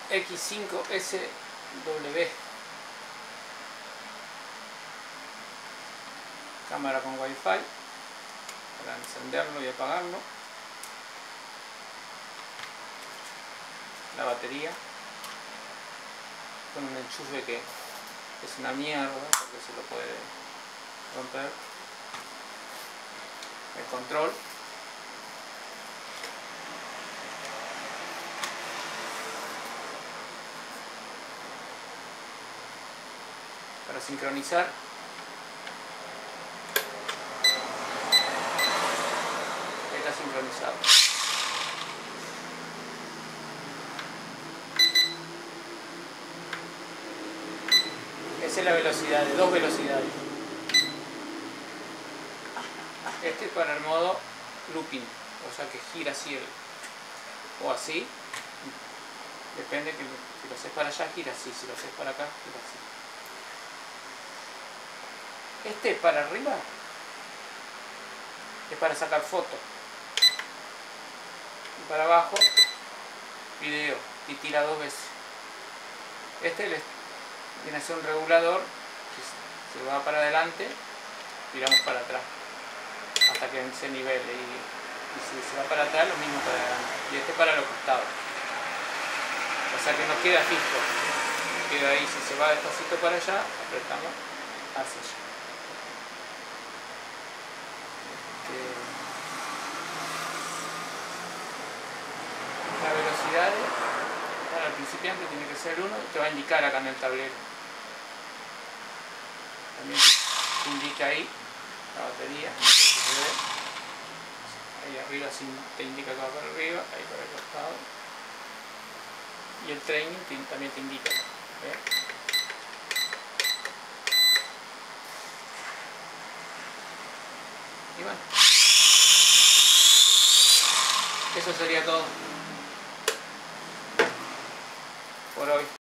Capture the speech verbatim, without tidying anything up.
X cinco S W. Cámara con Wi-Fi para encenderlo y apagarlo. La batería con un enchufe que es una mierda porque se lo puede romper. El control. Para sincronizar. Está sincronizado. Esa es la velocidad, de dos velocidades. Este es para el modo looping, o sea que gira así el, o así. Depende que si lo haces para allá gira así, si lo haces para acá gira así. Este para arriba es para sacar fotos. Y para abajo video y tira dos veces. Este le viene a ser un regulador que se va para adelante, tiramos para atrás hasta que se nivele, y, y si se va para atrás lo mismo para adelante, y este para los costados, o sea que no queda fijo, queda ahí. Si se va despacito para allá, apretamos hacia allá. Este, la velocidad para el principiante tiene que ser uno, te va a indicar acá en el tablero. También te indica ahí la batería, no sé si se ve. Ahí arriba te indica acá para arriba, ahí para el costado. Y el training te, también te indica. ¿Ves? Y bueno, eso sería todo por hoy.